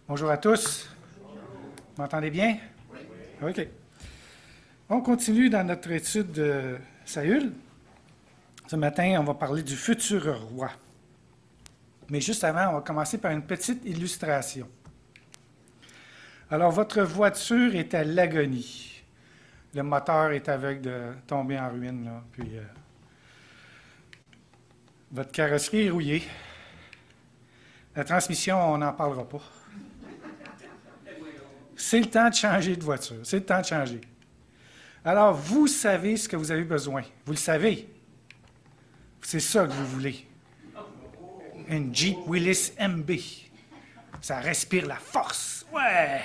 Bonjour à tous. Vous m'entendez bien? OK. On continue dans notre étude de Saül. Ce matin, on va parler du futur roi. Mais juste avant, on va commencer par une petite illustration. Alors, votre voiture est à l'agonie. Le moteur est aveugle de tomber en ruine, là. Puis, votre carrosserie est rouillée. La transmission, on n'en parlera pas. C'est le temps de changer de voiture. C'est le temps de changer. Alors, vous savez ce que vous avez besoin. Vous le savez. C'est ça que vous voulez. Une Jeep Willys MB. Ça respire la force. Ouais!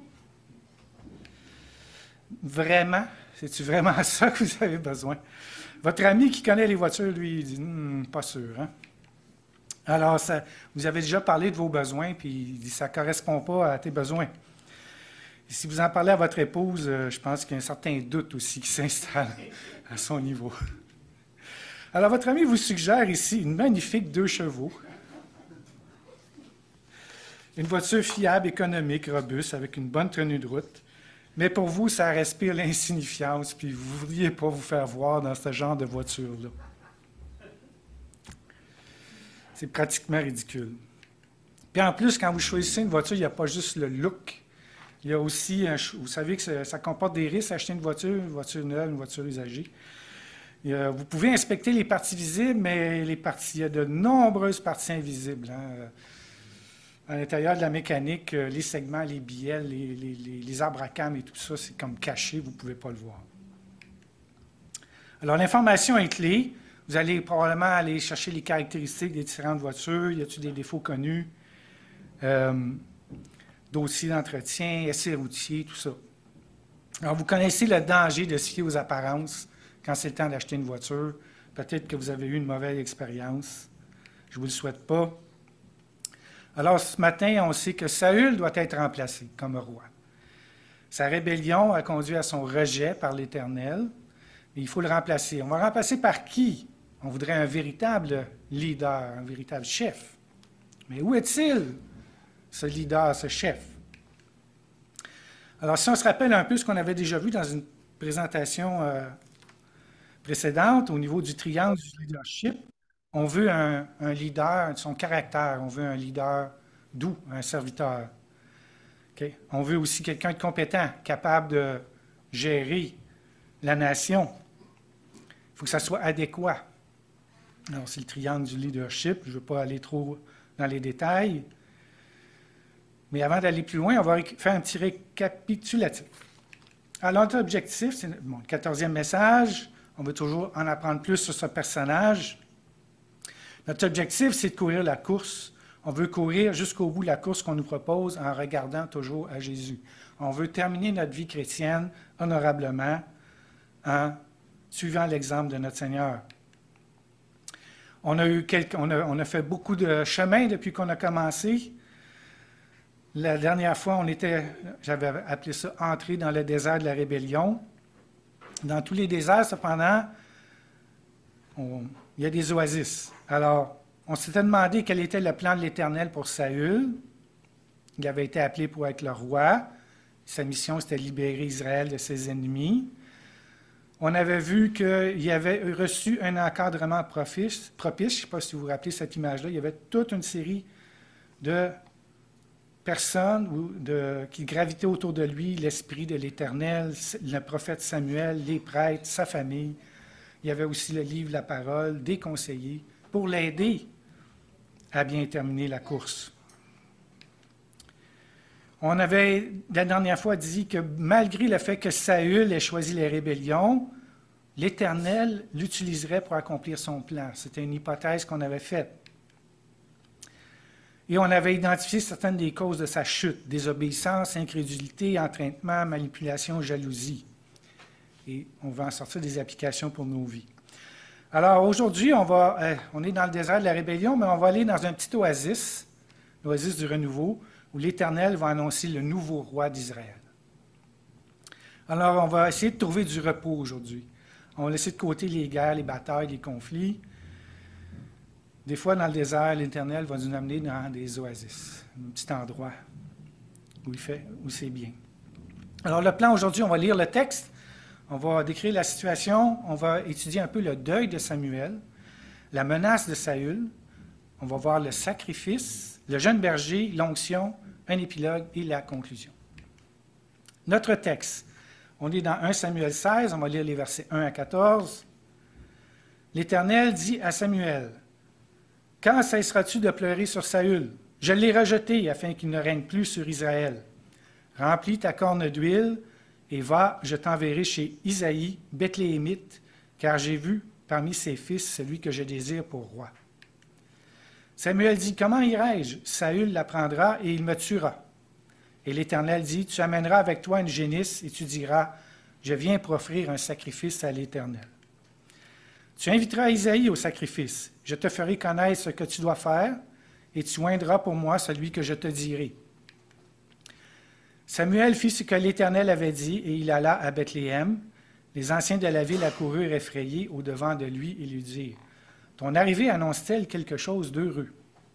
Vraiment? C'est-tu vraiment ça que vous avez besoin? Votre ami qui connaît les voitures, lui, il dit pas sûr, hein? Alors, vous avez déjà parlé de vos besoins, puis il dit ça ne correspond pas à tes besoins. Et si vous en parlez à votre épouse, je pense qu'il y a un certain doute aussi qui s'installe à son niveau. Alors, votre ami vous suggère ici une magnifique 2 chevaux, une voiture fiable, économique, robuste, avec une bonne tenue de route. Mais pour vous, ça respire l'insignifiance, puis vous ne voudriez pas vous faire voir dans ce genre de voiture-là. C'est pratiquement ridicule. Puis en plus, quand vous choisissez une voiture, il n'y a pas juste le look. Il y a aussi, vous savez que ça comporte des risques acheter une voiture neuve, une voiture usagée. Vous pouvez inspecter les parties visibles, mais il y a de nombreuses parties invisibles. Hein. À l'intérieur de la mécanique, les segments, les bielles, les arbres à cames et tout ça, c'est comme caché, vous ne pouvez pas le voir. Alors, l'information est clé. Vous allez probablement aller chercher les caractéristiques des différentes voitures. Y a-t-il des défauts connus? Dossier d'entretien, essai routier, tout ça. Alors, vous connaissez le danger de se fier aux apparences quand c'est le temps d'acheter une voiture. Peut-être que vous avez eu une mauvaise expérience. Je ne vous le souhaite pas. Alors, ce matin, on sait que Saül doit être remplacé comme roi. Sa rébellion a conduit à son rejet par l'Éternel, mais il faut le remplacer. On va le remplacer par qui? On voudrait un véritable leader, un véritable chef. Mais où est-il, ce leader, ce chef? Alors, si on se rappelle un peu ce qu'on avait déjà vu dans une présentation précédente, au niveau du triangle du leadership, on veut un leader, son caractère, on veut un leader doux, un serviteur. Okay? On veut aussi quelqu'un de compétent, capable de gérer la nation. Il faut que ça soit adéquat. Alors, c'est le triangle du leadership. Je ne veux pas aller trop dans les détails. Mais avant d'aller plus loin, on va faire un petit récapitulatif. Alors, notre objectif, c'est le 14e message. On veut toujours en apprendre plus sur ce personnage. Notre objectif, c'est de courir la course. On veut courir jusqu'au bout de la course qu'on nous propose en regardant toujours à Jésus. On veut terminer notre vie chrétienne honorablement en suivant l'exemple de notre Seigneur. On a fait beaucoup de chemin depuis qu'on a commencé. La dernière fois, j'avais appelé ça « entrer dans le désert de la rébellion ». Dans tous les déserts, cependant, il y a des oasis. Alors, on s'était demandé quel était le plan de l'Éternel pour Saül. Il avait été appelé pour être le roi. Sa mission, c'était de libérer Israël de ses ennemis. On avait vu qu'il avait reçu un encadrement propice. Je ne sais pas si vous vous rappelez cette image-là. Il y avait toute une série de personnes qui gravitaient autour de lui, l'Esprit de l'Éternel, le prophète Samuel, les prêtres, sa famille. Il y avait aussi le livre La Parole, des conseillers, pour l'aider à bien terminer la course. On avait, la dernière fois, dit que malgré le fait que Saül ait choisi les rébellions, l'Éternel l'utiliserait pour accomplir son plan. C'était une hypothèse qu'on avait faite. Et on avait identifié certaines des causes de sa chute: désobéissance, incrédulité, entraînement, manipulation, jalousie. Et on va en sortir des applications pour nos vies. Alors aujourd'hui, on est dans le désert de la rébellion, mais on va aller dans un petit oasis, l'oasis du renouveau, où l'Éternel va annoncer le nouveau roi d'Israël. Alors on va essayer de trouver du repos aujourd'hui. On va laisser de côté les guerres, les batailles, les conflits. Des fois, dans le désert, l'Éternel va nous amener dans des oasis, un petit endroit où c'est bien. Alors, le plan aujourd'hui, on va lire le texte, on va décrire la situation, on va étudier un peu le deuil de Samuel, la menace de Saül, on va voir le sacrifice, le jeune berger, l'onction, un épilogue et la conclusion. Notre texte, on est dans 1 Samuel 16, on va lire les versets 1 à 14. L'Éternel dit à Samuel, « Quand cesseras-tu de pleurer sur Saül? Je l'ai rejeté afin qu'il ne règne plus sur Israël. Remplis ta corne d'huile et va, je t'enverrai chez Isaïe, Bethléemite, car j'ai vu parmi ses fils celui que je désire pour roi. » Samuel dit, « Comment irai-je? Saül l'apprendra et il me tuera. » Et l'Éternel dit, « Tu amèneras avec toi une génisse et tu diras, je viens pour offrir un sacrifice à l'Éternel. Tu inviteras Isaïe au sacrifice. Je te ferai connaître ce que tu dois faire et tu oindras pour moi celui que je te dirai. » Samuel fit ce que l'Éternel avait dit et il alla à Bethléem. Les anciens de la ville accoururent effrayés au-devant de lui et lui dirent, « Ton arrivée annonce-t-elle quelque chose d'heureux? »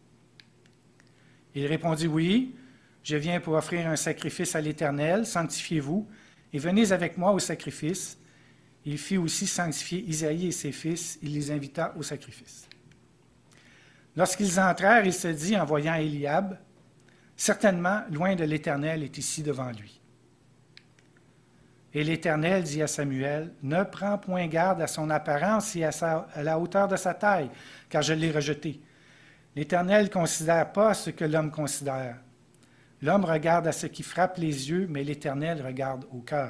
Il répondit, « Oui, je viens pour offrir un sacrifice à l'Éternel, sanctifiez-vous, et venez avec moi au sacrifice. » Il fit aussi sanctifier Isaïe et ses fils, il les invita au sacrifice. Lorsqu'ils entrèrent, il se dit en voyant Éliab, « Certainement, loin de l'Éternel est ici devant lui. » Et l'Éternel dit à Samuel, « Ne prends point garde à son apparence et à la hauteur de sa taille, car je l'ai rejeté. L'Éternel ne considère pas ce que l'homme considère. L'homme regarde à ce qui frappe les yeux, mais l'Éternel regarde au cœur. »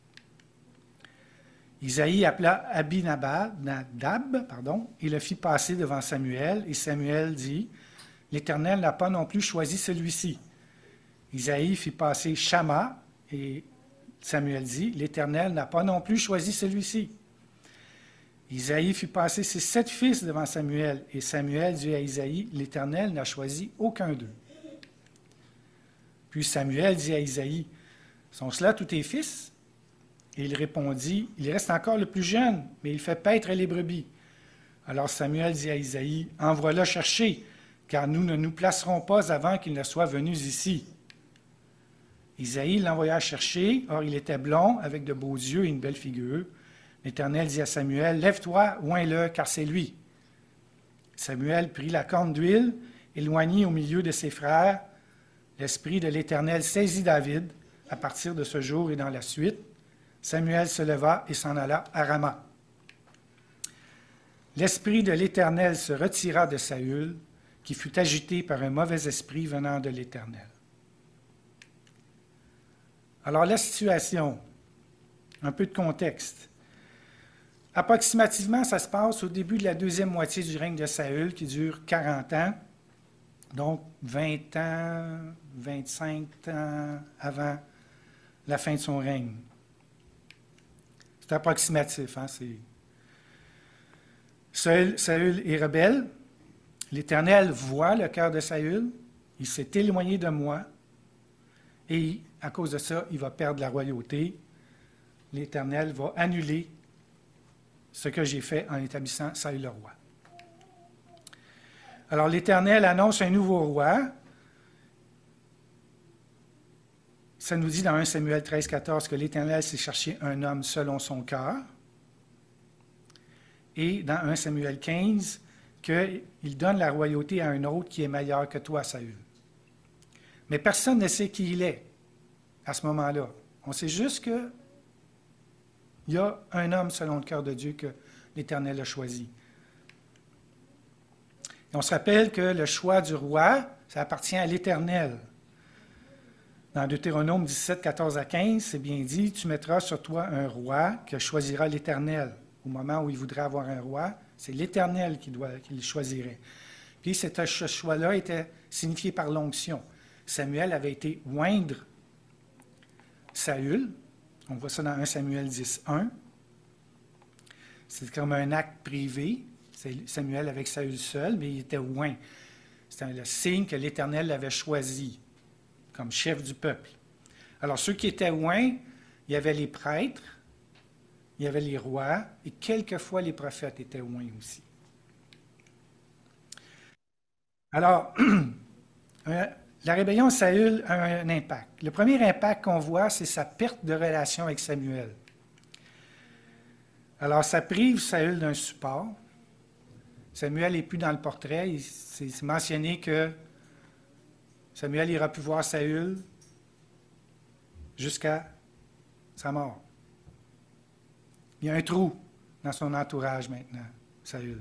Isaïe appela Abinadab, et le fit passer devant Samuel, et Samuel dit, « L'Éternel n'a pas non plus choisi celui-ci. » Isaïe fit passer Shama, et Samuel dit, « L'Éternel n'a pas non plus choisi celui-ci. » Isaïe fit passer ses 7 fils devant Samuel, et Samuel dit à Isaïe, « L'Éternel n'a choisi aucun d'eux. » Puis Samuel dit à Isaïe, « Sont-ce là tous tes fils? » Et il répondit, « Il reste encore le plus jeune, mais il fait paître les brebis. » Alors Samuel dit à Isaïe, « Envoie-le chercher, car nous ne nous placerons pas avant qu'il ne soit venu ici. » Isaïe l'envoya chercher, or il était blond, avec de beaux yeux et une belle figure. L'Éternel dit à Samuel, « Lève-toi, oins-le, car c'est lui. » Samuel prit la corne d'huile, éloigné au milieu de ses frères. L'Esprit de l'Éternel saisit David à partir de ce jour et dans la suite. Samuel se leva et s'en alla à Rama. L'Esprit de l'Éternel se retira de Saül, qui fut agité par un mauvais esprit venant de l'Éternel. Alors la situation, un peu de contexte. Approximativement, ça se passe au début de la deuxième moitié du règne de Saül, qui dure 40 ans, donc 20 ans, 25 ans avant la fin de son règne. C'est approximatif. Hein? Saül est rebelle. L'Éternel voit le cœur de Saül. Il s'est éloigné de moi. Et à cause de ça, il va perdre la royauté. L'Éternel va annuler ce que j'ai fait en établissant Saül le roi. Alors l'Éternel annonce un nouveau roi. Ça nous dit dans 1 Samuel 13, 14 que l'Éternel s'est cherché un homme selon son cœur. Et dans 1 Samuel 15, qu'il donne la royauté à un autre qui est meilleur que toi, Saül. Mais personne ne sait qui il est à ce moment-là. On sait juste qu'il y a un homme selon le cœur de Dieu que l'Éternel a choisi. Et on se rappelle que le choix du roi, ça appartient à l'Éternel. Dans Deutéronome 17, 14 à 15, c'est bien dit, « Tu mettras sur toi un roi que choisira l'Éternel. » Au moment où il voudrait avoir un roi, c'est l'Éternel qui le choisirait. Puis ce choix-là était signifié par l'onction. Samuel avait été oindre Saül. On voit ça dans 1 Samuel 10, 1. C'est comme un acte privé. C'est Samuel avec Saül seul, mais il était oint. C'était le signe que l'Éternel l'avait choisi comme chef du peuple. Alors, ceux qui étaient oints, il y avait les prêtres, il y avait les rois, et quelquefois les prophètes étaient oints aussi. Alors, la rébellion de Saül a un impact. Le premier impact qu'on voit, c'est sa perte de relation avec Samuel. Alors, ça prive Saül d'un support. Samuel n'est plus dans le portrait. C'est mentionné que Samuel ira plus voir Saül jusqu'à sa mort. Il y a un trou dans son entourage maintenant, Saül.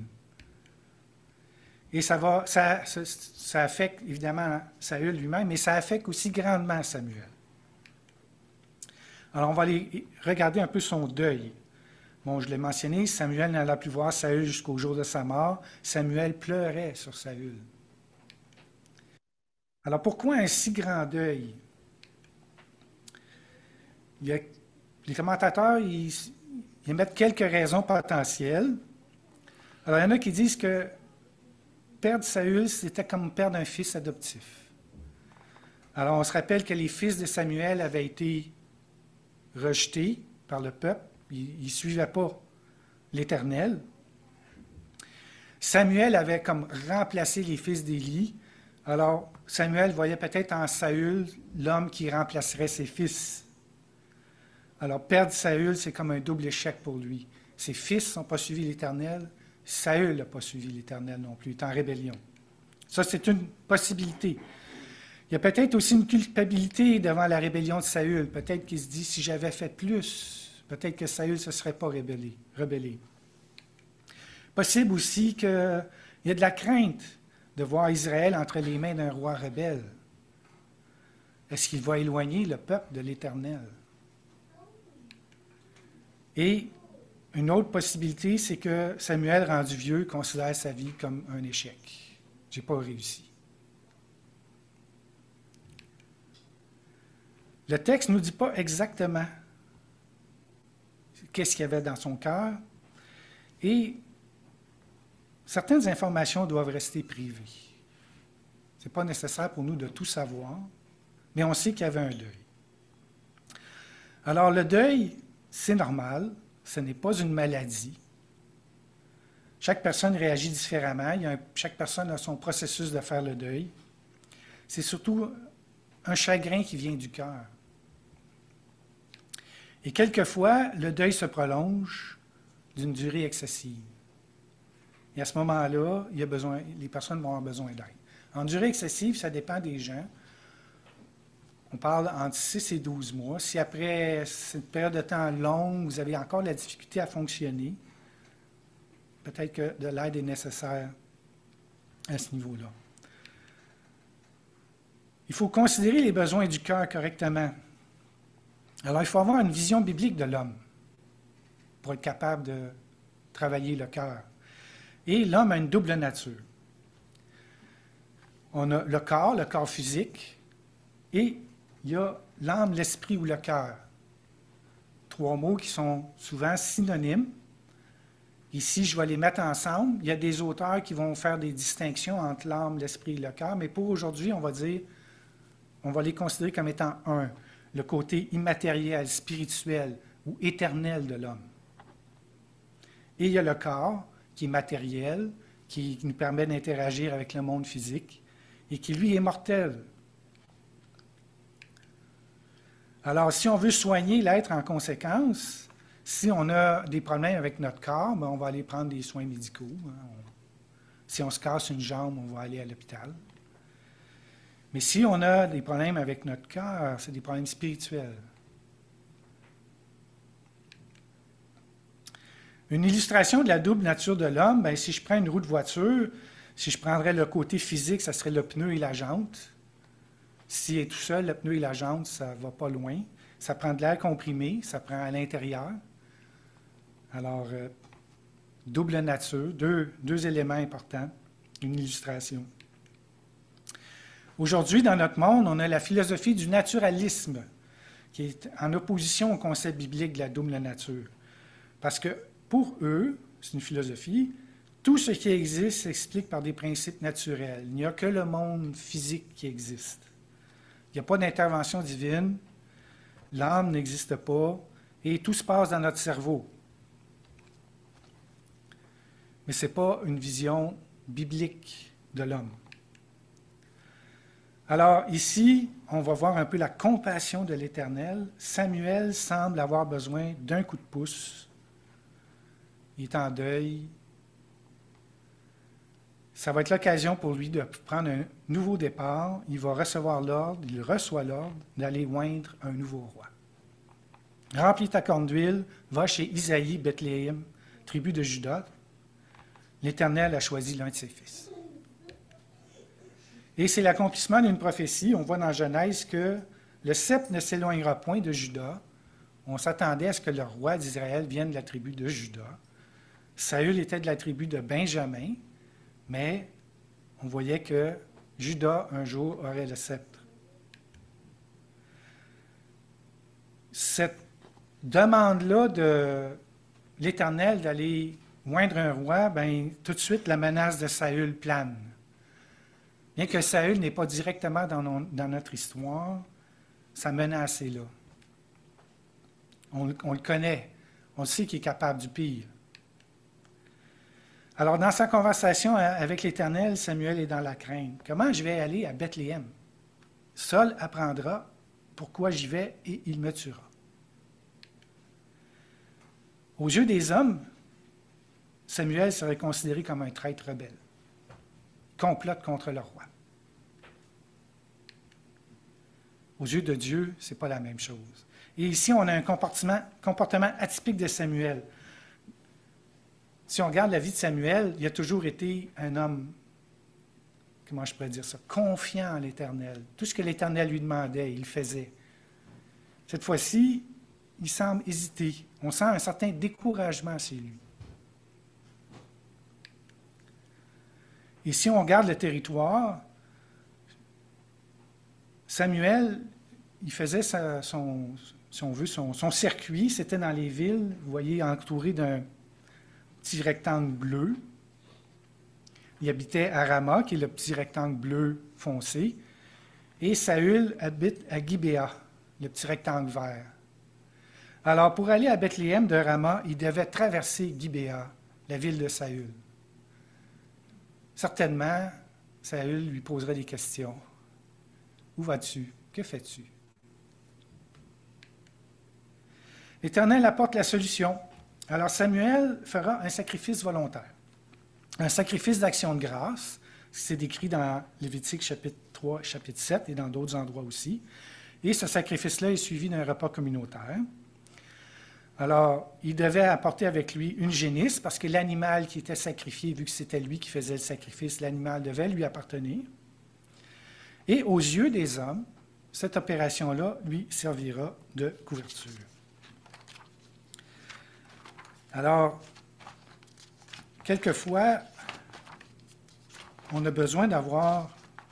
Et ça affecte évidemment Saül lui-même, mais ça affecte aussi grandement Samuel. Alors, on va aller regarder un peu son deuil. Bon, je l'ai mentionné, Samuel n'alla plus voir Saül jusqu'au jour de sa mort. Samuel pleurait sur Saül. Alors, pourquoi un si grand deuil? Les commentateurs, ils émettent quelques raisons potentielles. Alors, il y en a qui disent que perdre Saül, c'était comme perdre un fils adoptif. Alors, on se rappelle que les fils de Samuel avaient été rejetés par le peuple. Ils ne suivaient pas l'Éternel. Samuel avait comme remplacé les fils d'Élie. Alors, Samuel voyait peut-être en Saül l'homme qui remplacerait ses fils. Alors, perdre Saül, c'est comme un double échec pour lui. Ses fils n'ont pas suivi l'Éternel. Saül n'a pas suivi l'Éternel non plus. Il est en rébellion. Ça, c'est une possibilité. Il y a peut-être aussi une culpabilité devant la rébellion de Saül. Peut-être qu'il se dit, si j'avais fait plus, peut-être que Saül ne se serait pas rebellé. Possible aussi qu'il y ait de la crainte de voir Israël entre les mains d'un roi rebelle. Est-ce qu'il va éloigner le peuple de l'Éternel? Et une autre possibilité, c'est que Samuel, rendu vieux, considère sa vie comme un échec. Je n'ai pas réussi. Le texte ne nous dit pas exactement qu'est-ce qu'il y avait dans son cœur, et certaines informations doivent rester privées. Ce n'est pas nécessaire pour nous de tout savoir, mais on sait qu'il y avait un deuil. Alors, le deuil, c'est normal, ce n'est pas une maladie. Chaque personne réagit différemment, chaque personne a son processus de faire le deuil. C'est surtout un chagrin qui vient du cœur. Et quelquefois, le deuil se prolonge d'une durée excessive. Et à ce moment-là, les personnes vont avoir besoin d'aide. En durée excessive, ça dépend des gens. On parle entre 6 et 12 mois. Si après cette période de temps longue, vous avez encore la difficulté à fonctionner, peut-être que de l'aide est nécessaire à ce niveau-là. Il faut considérer les besoins du cœur correctement. Alors, il faut avoir une vision biblique de l'homme pour être capable de travailler le cœur. Et l'homme a une double nature. On a le corps physique, et il y a l'âme, l'esprit ou le cœur. 3 mots qui sont souvent synonymes. Ici, je vais les mettre ensemble. Il y a des auteurs qui vont faire des distinctions entre l'âme, l'esprit et le cœur, mais pour aujourd'hui, on va les considérer comme étant un. Le côté immatériel, spirituel ou éternel de l'homme. Et il y a le corps, qui est matériel, qui nous permet d'interagir avec le monde physique, et qui, lui, est mortel. Alors, si on veut soigner l'être en conséquence, si on a des problèmes avec notre corps, on va aller prendre des soins médicaux. Si on se casse une jambe, on va aller à l'hôpital. Mais si on a des problèmes avec notre cœur, c'est des problèmes spirituels. Une illustration de la double nature de l'homme, si je prends une roue de voiture, si je prendrais le côté physique, ça serait le pneu et la jante. S'il est tout seul, le pneu et la jante, ça ne va pas loin. Ça prend de l'air comprimé, ça prend à l'intérieur. Alors, double nature, deux éléments importants, une illustration. Aujourd'hui, dans notre monde, on a la philosophie du naturalisme, qui est en opposition au concept biblique de la double nature. Parce que pour eux, c'est une philosophie, tout ce qui existe s'explique par des principes naturels. Il n'y a que le monde physique qui existe. Il n'y a pas d'intervention divine, l'âme n'existe pas, et tout se passe dans notre cerveau. Mais ce n'est pas une vision biblique de l'homme. Alors ici, on va voir un peu la compassion de l'Éternel. Samuel semble avoir besoin d'un coup de pouce. Il est en deuil. Ça va être l'occasion pour lui de prendre un nouveau départ. Il va recevoir l'ordre, il reçoit l'ordre d'aller oindre un nouveau roi. Remplis ta corne d'huile, va chez Isaïe, Bethléem, tribu de Juda. L'Éternel a choisi l'un de ses fils. Et c'est l'accomplissement d'une prophétie. On voit dans Genèse que le sceptre ne s'éloignera point de Juda. On s'attendait à ce que le roi d'Israël vienne de la tribu de Juda. Saül était de la tribu de Benjamin, mais on voyait que Juda, un jour, aurait le sceptre. Cette demande-là de l'Éternel d'aller oindre un roi, bien, tout de suite, la menace de Saül plane. Bien que Saül n'est pas directement dans notre histoire, sa menace est là. On le connaît. On sait qu'il est capable du pire. Alors, dans sa conversation avec l'Éternel, Samuel est dans la crainte. Comment je vais aller à Bethléem? Saul apprendra pourquoi j'y vais et il me tuera. Aux yeux des hommes, Samuel serait considéré comme un traître rebelle, complote contre le roi. Aux yeux de Dieu, ce n'est pas la même chose. Et ici, on a un comportement atypique de Samuel. Si on regarde la vie de Samuel, il a toujours été un homme, comment je pourrais dire ça, confiant en l'Éternel. Tout ce que l'Éternel lui demandait, il le faisait. Cette fois-ci, il semble hésiter. On sent un certain découragement chez lui. Et si on regarde le territoire, Samuel, il faisait son circuit, c'était dans les villes, vous voyez, entouré d'un petit rectangle bleu. Il habitait à Rama, qui est le petit rectangle bleu foncé, et Saül habite à Gibéa, le petit rectangle vert. Alors, pour aller à Bethléem de Rama, il devait traverser Gibéa, la ville de Saül. Certainement, Saül lui poserait des questions. Où vas-tu? Que fais-tu? L'Éternel apporte la solution. Alors Samuel fera un sacrifice volontaire, un sacrifice d'action de grâce. C'est décrit dans Lévitique chapitre 3, chapitre 7 et dans d'autres endroits aussi. Et ce sacrifice-là est suivi d'un repas communautaire. Alors, il devait apporter avec lui une génisse parce que l'animal qui était sacrifié, vu que c'était lui qui faisait le sacrifice, l'animal devait lui appartenir. Et aux yeux des hommes, cette opération-là lui servira de couverture. Alors, quelquefois, on a besoin d'avoir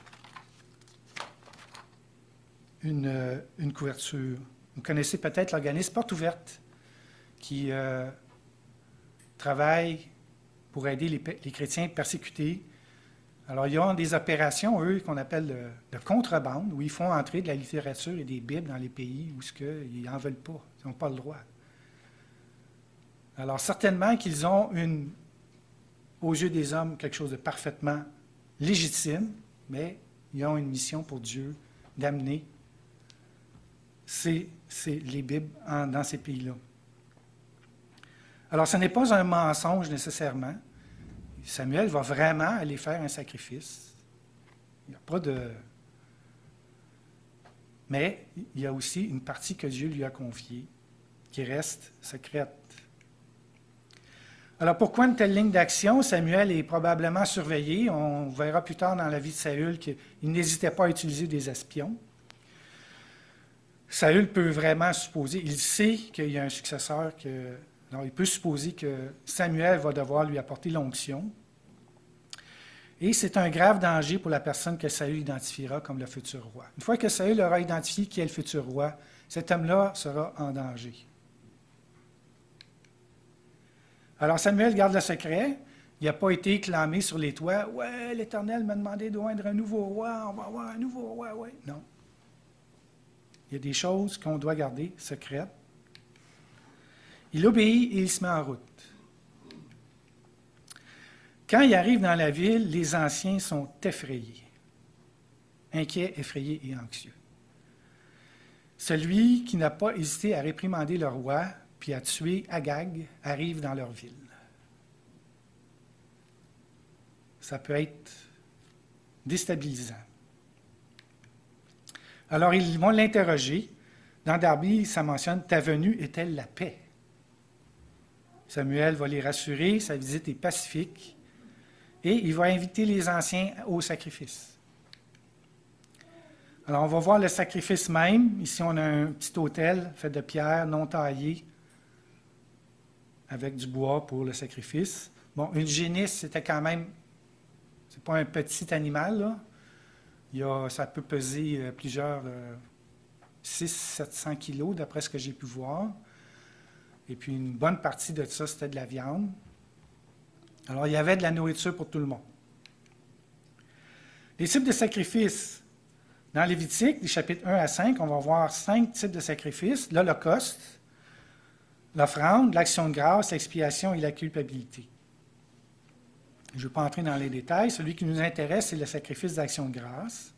une couverture. Vous connaissez peut-être l'organisme Porte Ouverte qui travaille pour aider les chrétiens persécutés. Alors, ils ont des opérations, eux, qu'on appelle de contrebande, où ils font entrer de la littérature et des Bibles dans les pays où ils n'en veulent pas, ils n'ont pas le droit. Alors, certainement qu'ils ont aux yeux des hommes, quelque chose de parfaitement légitime, mais ils ont une mission pour Dieu d'amener les Bibles dans ces pays-là. Alors, ce n'est pas un mensonge nécessairement. Samuel va vraiment aller faire un sacrifice. Il n'y a pas de... Mais il y a aussi une partie que Dieu lui a confiée qui reste secrète. Alors, pourquoi une telle ligne d'action? Samuel est probablement surveillé. On verra plus tard dans la vie de Saül qu'il n'hésitait pas à utiliser des espions. Saül peut vraiment supposer, il sait qu'il y a un successeur, donc il peut supposer que Samuel va devoir lui apporter l'onction. Et c'est un grave danger pour la personne que Saül identifiera comme le futur roi. Une fois que Saül aura identifié qui est le futur roi, cet homme-là sera en danger. Alors Samuel garde le secret. Il n'a pas été clamé sur les toits. « Ouais, l'Éternel m'a demandé d'oindre un nouveau roi. On va avoir un nouveau roi, ouais. » Non. Il y a des choses qu'on doit garder secrètes. Il obéit et il se met en route. Quand il arrive dans la ville, les anciens sont effrayés. inquiet, effrayé et anxieux. Celui qui n'a pas hésité à réprimander le roi puis à tuer Agag arrive dans leur ville. Ça peut être déstabilisant. Alors, ils vont l'interroger. Dans Darby, ça mentionne « Ta venue est-elle la paix? » Samuel va les rassurer, sa visite est pacifique, et il va inviter les anciens au sacrifice. Alors, on va voir le sacrifice même. Ici, on a un petit autel fait de pierre non taillée, avec du bois pour le sacrifice. Bon, une génisse, c'était quand même, c'est pas un petit animal, là. Ça peut peser plusieurs, 600-700 kilos, d'après ce que j'ai pu voir. Et puis, une bonne partie de ça, c'était de la viande. Alors, il y avait de la nourriture pour tout le monde. Les types de sacrifices. Dans Lévitique, des chapitres 1 à 5, on va voir 5 types de sacrifices. L'Holocauste, l'offrande, l'action de grâce, l'expiation et la culpabilité. Je ne vais pas entrer dans les détails. Celui qui nous intéresse, c'est le sacrifice d'action de grâce.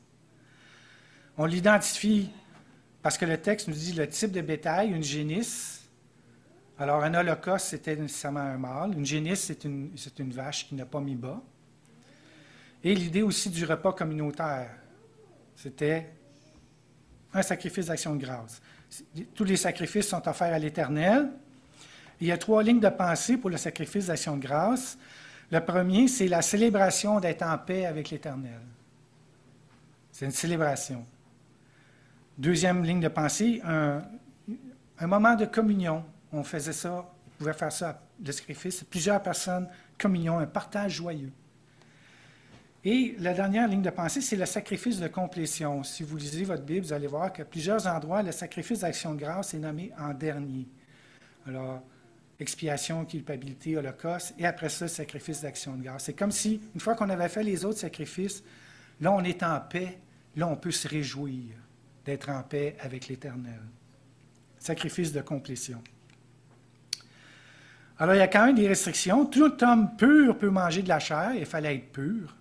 On l'identifie parce que le texte nous dit le type de bétail, une génisse. Alors, un holocauste, c'était nécessairement un mâle. Une génisse, c'est une vache qui n'a pas mis bas. Et l'idée aussi du repas communautaire. C'était un sacrifice d'action de grâce. Tous les sacrifices sont offerts à l'Éternel. Il y a 3 lignes de pensée pour le sacrifice d'action de grâce. Le premier, c'est la célébration d'être en paix avec l'Éternel. C'est une célébration. Deuxième ligne de pensée, un moment de communion. On faisait ça, on pouvait faire ça, le sacrifice. Plusieurs personnes, communion, un partage joyeux. Et la dernière ligne de pensée, c'est le sacrifice de complétion. Si vous lisez votre Bible, vous allez voir qu'à plusieurs endroits, le sacrifice d'action de grâce est nommé en dernier. Alors, expiation, culpabilité, holocauste, et après ça, sacrifice d'action de grâce. C'est comme si, une fois qu'on avait fait les autres sacrifices, là, on est en paix, là, on peut se réjouir d'être en paix avec l'Éternel. Sacrifice de complétion. Alors, il y a quand même des restrictions. Tout homme pur peut manger de la chair, il fallait être pur.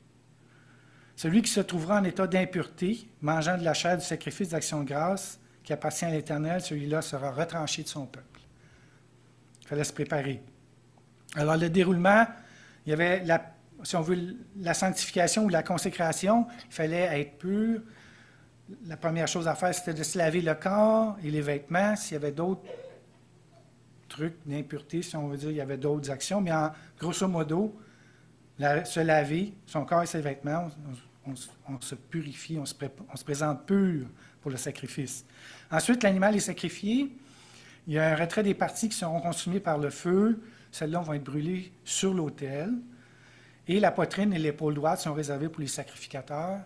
Celui qui se trouvera en état d'impureté, mangeant de la chair du sacrifice d'action de grâce qui appartient à l'Éternel, celui-là sera retranché de son peuple. Il fallait se préparer. Alors, le déroulement, il y avait, si on veut, la sanctification ou la consécration, il fallait être pur. La première chose à faire, c'était de se laver le corps et les vêtements. S'il y avait d'autres trucs d'impureté, si on veut dire, il y avait d'autres actions, mais grosso modo, se laver son corps et ses vêtements, on se purifie, on se présente pur pour le sacrifice. Ensuite, l'animal est sacrifié. Il y a un retrait des parties qui seront consumées par le feu. Celles-là vont être brûlées sur l'autel. Et la poitrine et l'épaule droite sont réservées pour les sacrificateurs.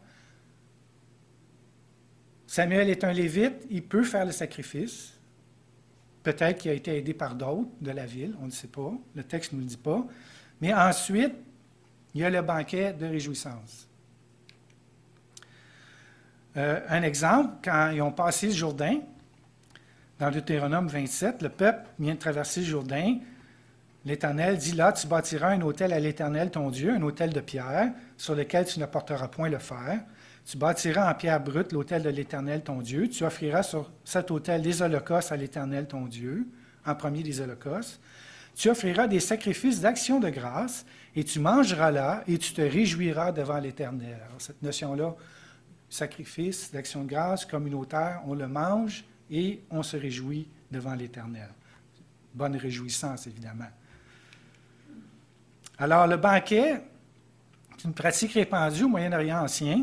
Samuel est un lévite, il peut faire le sacrifice. Peut-être qu'il a été aidé par d'autres de la ville, on ne sait pas. Le texte ne nous le dit pas. Mais ensuite, il y a le banquet de réjouissance. Un exemple, quand ils ont passé le Jourdain, dans Deutéronome 27, le peuple vient de traverser le Jourdain. L'Éternel dit là, tu bâtiras un autel à l'Éternel ton Dieu, un autel de pierre, sur lequel tu ne porteras point le fer. Tu bâtiras en pierre brute l'autel de l'Éternel ton Dieu. Tu offriras sur cet autel des holocaustes à l'Éternel ton Dieu, en premier des holocaustes. Tu offriras des sacrifices d'action de grâce, et tu mangeras là, et tu te réjouiras devant l'Éternel. Alors, cette notion-là, sacrifice d'action de grâce communautaire, on le mange et on se réjouit devant l'Éternel. Bonne réjouissance, évidemment. Alors, le banquet, c'est une pratique répandue au Moyen-Orient ancien.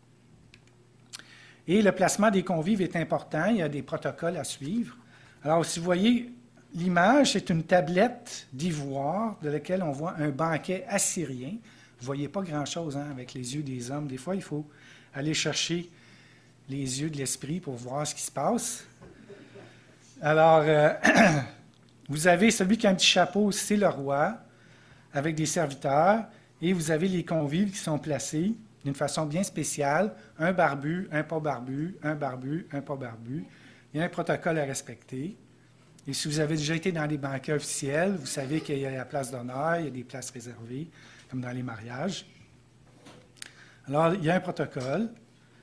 Et le placement des convives est important. Il y a des protocoles à suivre. Alors, si vous voyez l'image, c'est une tablette d'ivoire de laquelle on voit un banquet assyrien. Vous ne voyez pas grand-chose avec les yeux des hommes. Des fois, il faut aller chercher les yeux de l'esprit pour voir ce qui se passe. Alors, vous avez celui qui a un petit chapeau, c'est le roi, avec des serviteurs, et vous avez les convives qui sont placés d'une façon bien spéciale, un barbu, un pas barbu, un barbu, un pas barbu. Il y a un protocole à respecter. Et si vous avez déjà été dans les banquets officiels, vous savez qu'il y a la place d'honneur, il y a des places réservées, comme dans les mariages. Alors, il y a un protocole.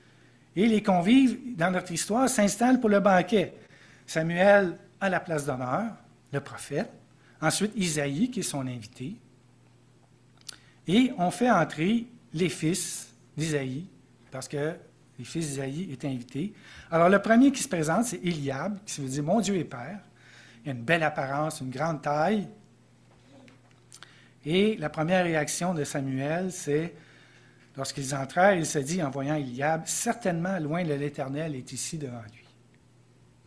Et les convives, dans notre histoire, s'installent pour le banquet. Samuel a la place d'honneur, le prophète. Ensuite, Isaïe, qui est son invité. Et on fait entrer les fils d'Isaïe, parce que les fils d'Isaïe étaient invités. Alors, le premier qui se présente, c'est Eliab, qui veut dire « Mon Dieu est Père ». Il a une belle apparence, une grande taille. Et la première réaction de Samuel, c'est, lorsqu'ils entrèrent, il se dit, en voyant Eliab, « Certainement, loin de l'Éternel est ici devant lui. »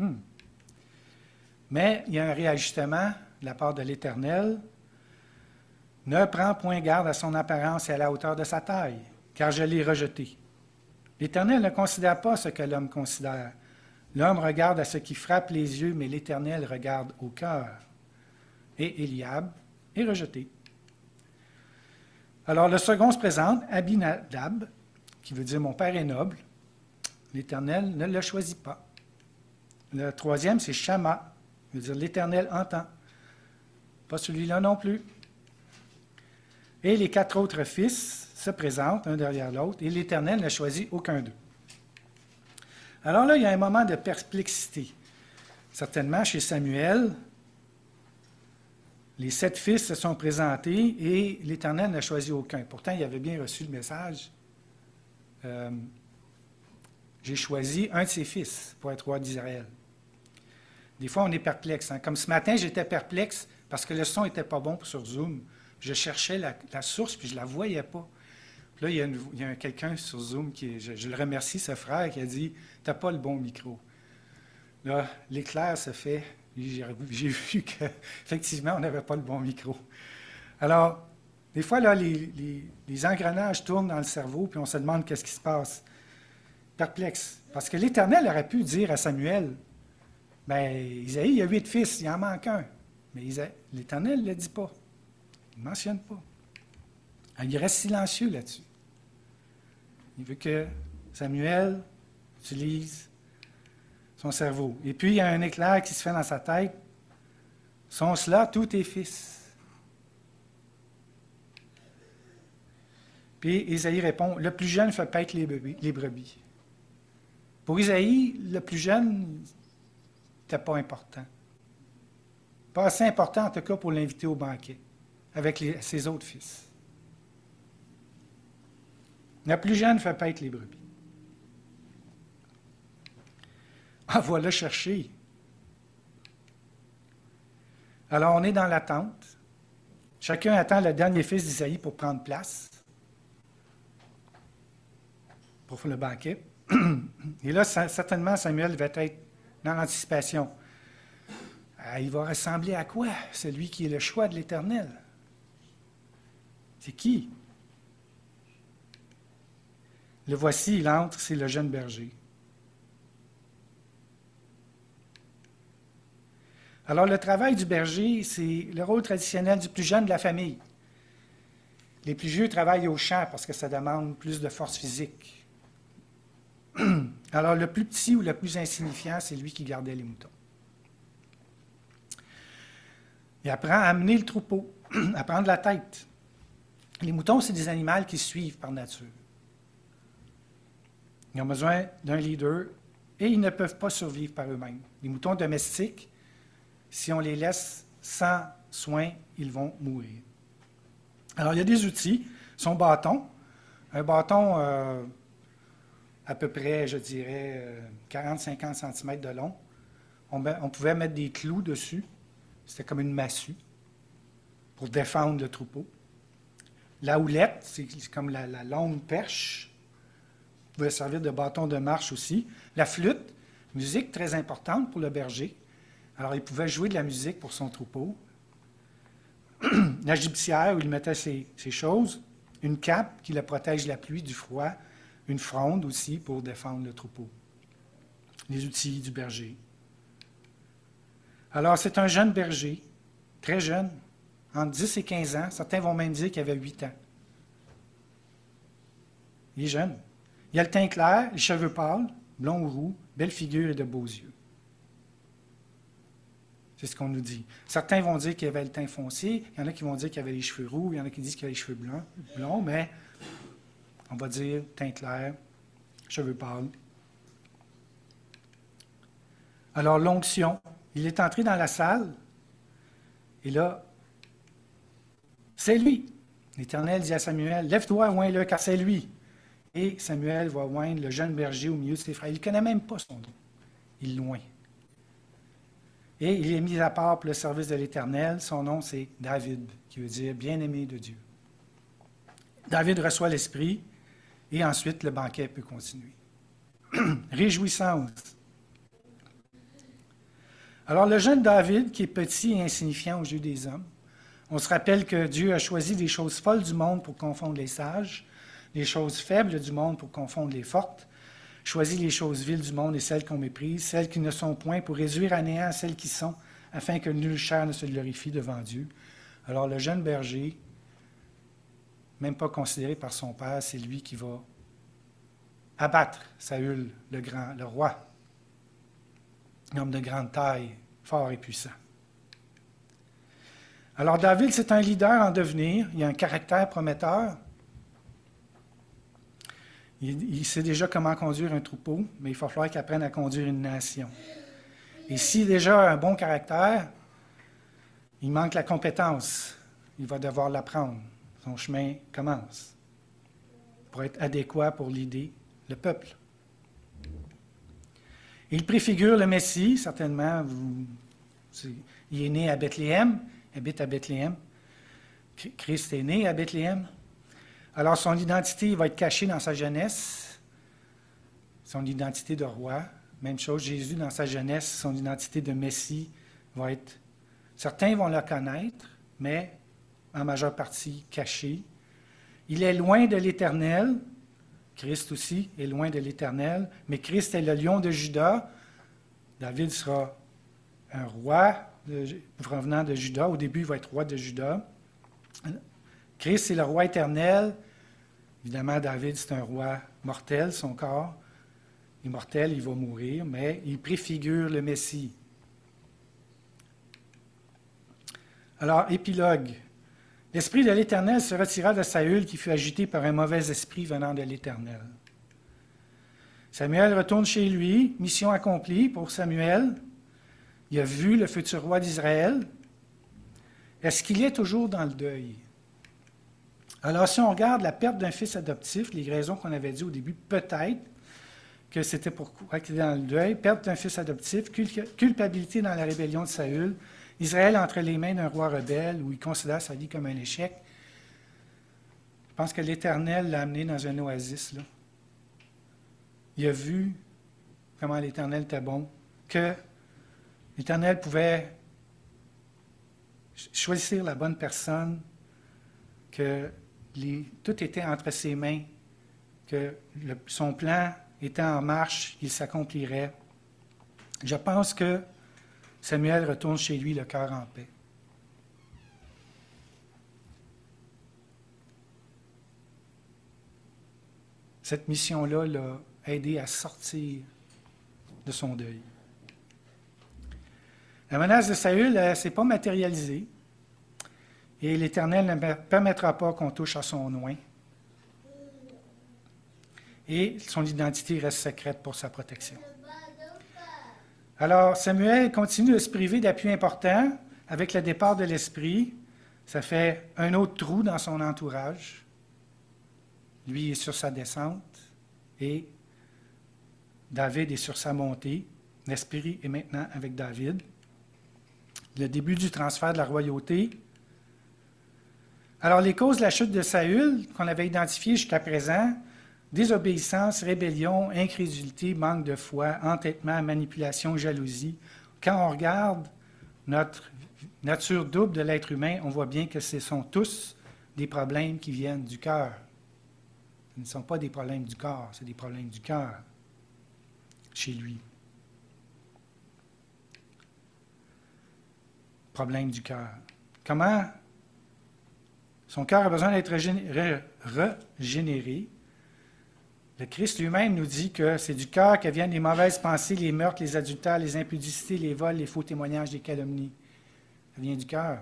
Mais il y a un réajustement de la part de l'Éternel. « Ne prends point garde à son apparence et à la hauteur de sa taille, car je l'ai rejeté. » L'Éternel ne considère pas ce que l'homme considère. L'homme regarde à ce qui frappe les yeux, mais l'Éternel regarde au cœur. Et Eliab est rejeté. Alors le second se présente, Abinadab, qui veut dire « Mon père est noble ». L'Éternel ne le choisit pas. Le troisième, c'est Shama, qui veut dire « L'Éternel entend ». Pas celui-là non plus. Et les 4 autres fils se présentent, un derrière l'autre, et l'Éternel ne choisit aucun d'eux. Alors là, il y a un moment de perplexité. Certainement, chez Samuel, les 7 fils se sont présentés et l'Éternel n'a choisi aucun. Pourtant, il avait bien reçu le message. J'ai choisi un de ses fils pour être roi d'Israël. Des fois, on est perplexe. Hein? Comme ce matin, j'étais perplexe parce que le son n'était pas bon sur Zoom. Je cherchais la source, puis je ne la voyais pas. Puis là, il y a quelqu'un sur Zoom, je le remercie, ce frère, qui a dit « Tu n'as pas le bon micro ». Là, l'éclair se fait. J'ai vu qu'effectivement, on n'avait pas le bon micro. Alors, des fois, là, les engrenages tournent dans le cerveau, puis on se demande qu'est-ce qui se passe. Perplexe. Parce que l'Éternel aurait pu dire à Samuel, « Bien, Isaïe, il y a 8 fils, il en manque un. » Mais l'Éternel ne le dit pas. Il ne mentionne pas. Alors, il reste silencieux là-dessus. Il veut que Samuel utilise son cerveau. Et puis, il y a un éclair qui se fait dans sa tête. Sont cela tous tes fils? Puis, Isaïe répond, le plus jeune fait paître les brebis. Pour Isaïe, le plus jeune n'était pas important. Pas assez important, en tout cas, pour l'inviter au banquet, avec ses autres fils. Le plus jeune fait paître les brebis. Ah, voilà chercher. Alors, on est dans l'attente. Chacun attend le dernier fils d'Isaïe pour prendre place, pour faire le banquet. Et là, certainement, Samuel va être dans l'anticipation. Il va ressembler à quoi, celui qui est le choix de l'Éternel? C'est qui? Le voici, il entre, c'est le jeune berger. Alors, le travail du berger, c'est le rôle traditionnel du plus jeune de la famille. Les plus vieux travaillent au champ parce que ça demande plus de force physique. Alors, le plus petit ou le plus insignifiant, c'est lui qui gardait les moutons. Il apprend à amener le troupeau, à prendre la tête. Les moutons, c'est des animaux qui suivent par nature. Ils ont besoin d'un leader et ils ne peuvent pas survivre par eux-mêmes. Les moutons domestiques, si on les laisse sans soin, ils vont mourir. Alors, il y a des outils. Son bâton, un bâton à peu près, je dirais, 40-50 cm de long. On pouvait mettre des clous dessus. C'était comme une massue pour défendre le troupeau. La houlette, c'est comme la longue perche. Pouvait servir de bâton de marche aussi. La flûte, musique très importante pour le berger. Alors, il pouvait jouer de la musique pour son troupeau. La gibecière, où il mettait ses choses. Une cape qui le protège de la pluie, du froid. Une fronde aussi pour défendre le troupeau. Les outils du berger. Alors, c'est un jeune berger, très jeune, entre 10 et 15 ans. Certains vont même dire qu'il avait 8 ans. Il est jeune. Il a le teint clair, les cheveux pâles, blond ou roux, belle figure et de beaux yeux. C'est ce qu'on nous dit. Certains vont dire qu'il avait le teint foncé, il y en a qui vont dire qu'il avait les cheveux roux, il y en a qui disent qu'il avait les cheveux blonds, mais on va dire teint clair, cheveux pâles, Alors, l'onction, il est entré dans la salle, et là, c'est lui. L'Éternel dit à Samuel, lève-toi, oins-le, car c'est lui. Et Samuel va oindre le jeune berger au milieu de ses frères. Il ne connaît même pas son nom. Il l'oint. Et il est mis à part pour le service de l'Éternel. Son nom, c'est David, qui veut dire bien-aimé de Dieu. David reçoit l'Esprit, et ensuite le banquet peut continuer. Réjouissance. Alors, le jeune David, qui est petit et insignifiant aux yeux des hommes, on se rappelle que Dieu a choisi des choses folles du monde pour confondre les sages, les choses faibles du monde pour confondre les fortes, choisit les choses viles du monde et celles qu'on méprise, celles qui ne sont point pour réduire à néant celles qui sont, afin que nulle chair ne se glorifie devant Dieu. Alors, le jeune berger, même pas considéré par son père, c'est lui qui va abattre Saül, le roi, un homme de grande taille, fort et puissant. Alors David, c'est un leader en devenir, il a un caractère prometteur. Il sait déjà comment conduire un troupeau, mais il va falloir qu'il apprenne à conduire une nation. Et s'il a déjà un bon caractère, il manque la compétence. Il va devoir l'apprendre. Son chemin commence pour être adéquat pour l'idée, le peuple. Il préfigure le Messie, certainement. Il est né à Bethléem, habite à Bethléem. Christ est né à Bethléem. Alors, son identité va être cachée dans sa jeunesse, son identité de roi. Même chose, Jésus, dans sa jeunesse, son identité de Messie va être... Certains vont la connaître, mais en majeure partie cachée. Il est loin de l'Éternel. Christ aussi est loin de l'Éternel, mais Christ est le lion de Juda. David sera un roi provenant de Juda. Au début, il va être roi de Juda. Christ est le roi éternel. Évidemment, David, c'est un roi mortel, son corps est mortel, il va mourir, mais il préfigure le Messie. Alors, épilogue. L'esprit de l'Éternel se retira de Saül, qui fut agité par un mauvais esprit venant de l'Éternel. Samuel retourne chez lui, mission accomplie pour Samuel. Il a vu le futur roi d'Israël. Est-ce qu'il est toujours dans le deuil? Alors, si on regarde la perte d'un fils adoptif, les raisons qu'on avait dit au début, peut-être que c'était pourquoi il était dans le deuil, perte d'un fils adoptif, culpabilité dans la rébellion de Saül, Israël entre les mains d'un roi rebelle où il considère sa vie comme un échec. Je pense que l'Éternel l'a amené dans un oasis, là. Il a vu comment l'Éternel était bon, que l'Éternel pouvait choisir la bonne personne, que tout était entre ses mains, que son plan était en marche, il s'accomplirait. Je pense que Samuel retourne chez lui le cœur en paix. Cette mission-là l'a aidé à sortir de son deuil. La menace de Saül ne s'est pas matérialisée et l'Éternel ne permettra pas qu'on touche à son oint. Et son identité reste secrète pour sa protection. Alors, Samuel continue de se priver d'appuis importants avec le départ de l'Esprit. Ça fait un autre trou dans son entourage. Lui est sur sa descente et David est sur sa montée. L'Esprit est maintenant avec David. Le début du transfert de la royauté. Alors, les causes de la chute de Saül, qu'on avait identifiées jusqu'à présent, désobéissance, rébellion, incrédulité, manque de foi, entêtement, manipulation, jalousie. Quand on regarde notre nature double de l'être humain, on voit bien que ce sont tous des problèmes qui viennent du cœur. Ce ne sont pas des problèmes du corps, c'est des problèmes du cœur chez lui. Problème du cœur. Comment son cœur a besoin d'être régénéré. Le Christ lui-même nous dit que c'est du cœur que viennent les mauvaises pensées, les meurtres, les adultères, les impudicités, les vols, les faux témoignages, les calomnies. Ça vient du cœur.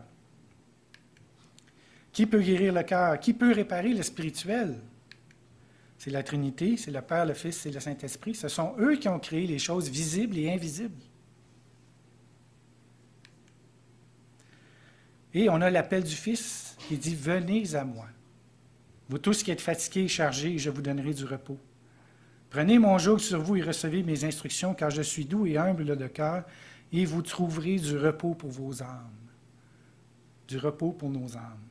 Qui peut guérir le cœur? Qui peut réparer le spirituel? C'est la Trinité, c'est le Père, le Fils et le Saint-Esprit. Ce sont eux qui ont créé les choses visibles et invisibles. Et on a l'appel du Fils qui dit « Venez à moi, vous tous qui êtes fatigués et chargés, je vous donnerai du repos. Prenez mon joug sur vous et recevez mes instructions, car je suis doux et humble de cœur, et vous trouverez du repos pour vos âmes. » Du repos pour nos âmes.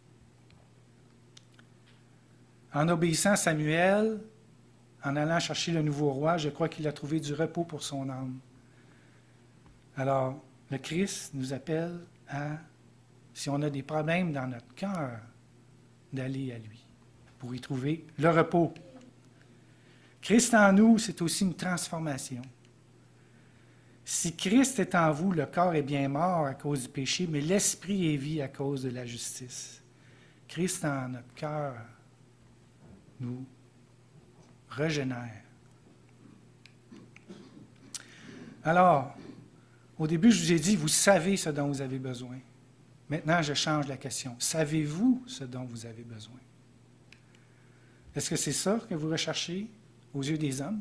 En obéissant à Samuel, en allant chercher le nouveau roi, je crois qu'il a trouvé du repos pour son âme. Alors, le Christ nous appelle à, si on a des problèmes dans notre cœur, d'aller à lui pour y trouver le repos. Christ en nous, c'est aussi une transformation. Si Christ est en vous, le corps est bien mort à cause du péché, mais l'esprit est vie à cause de la justice. Christ en notre cœur nous régénère. Alors, au début, je vous ai dit, vous savez ce dont vous avez besoin. Maintenant, je change la question. Savez-vous ce dont vous avez besoin? Est-ce que c'est ça que vous recherchez aux yeux des hommes?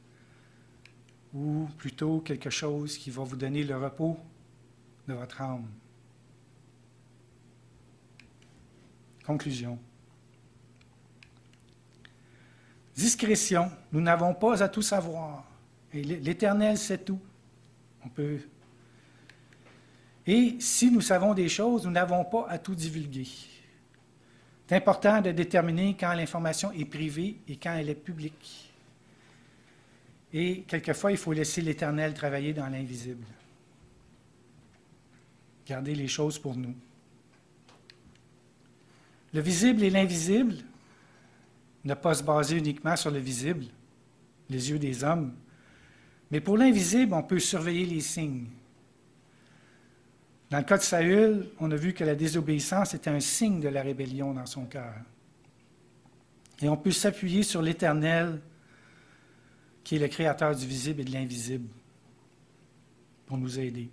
Ou plutôt quelque chose qui va vous donner le repos de votre âme? Conclusion. Discrétion. Nous n'avons pas à tout savoir. Et l'Éternel sait tout. On peut. Et si nous savons des choses, nous n'avons pas à tout divulguer. C'est important de déterminer quand l'information est privée et quand elle est publique. Et quelquefois, il faut laisser l'Éternel travailler dans l'invisible. Garder les choses pour nous. Le visible et l'invisible, ne pas se baser uniquement sur le visible, les yeux des hommes, mais pour l'invisible, on peut surveiller les signes. Dans le cas de Saül, on a vu que la désobéissance était un signe de la rébellion dans son cœur. Et on peut s'appuyer sur l'Éternel, qui est le créateur du visible et de l'invisible, pour nous aider.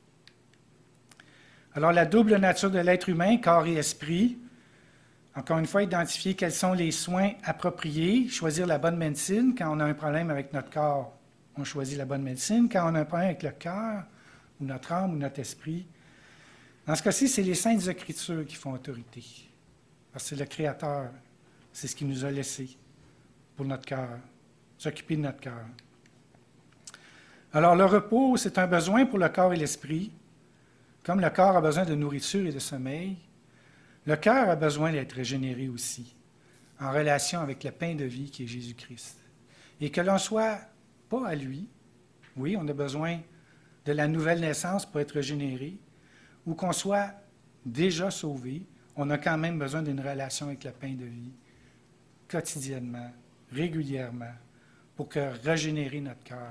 Alors, la double nature de l'être humain, corps et esprit, encore une fois, identifier quels sont les soins appropriés, choisir la bonne médecine. Quand on a un problème avec notre corps, on choisit la bonne médecine. Quand on a un problème avec le cœur, ou notre âme, ou notre esprit, dans ce cas-ci, c'est les Saintes Écritures qui font autorité. Parce que c'est le Créateur, c'est ce qu'il nous a laissé pour notre cœur, s'occuper de notre cœur. Alors, le repos, c'est un besoin pour le corps et l'esprit. Comme le corps a besoin de nourriture et de sommeil, le cœur a besoin d'être régénéré aussi, en relation avec le pain de vie qui est Jésus-Christ. Et que l'on soit pas à lui, oui, on a besoin de la nouvelle naissance pour être régénéré, ou qu'on soit déjà sauvé, on a quand même besoin d'une relation avec le pain de vie, quotidiennement, régulièrement, pour régénérer notre cœur.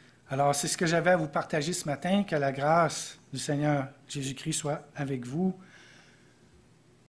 Alors, c'est ce que j'avais à vous partager ce matin, que la grâce du Seigneur Jésus-Christ soit avec vous.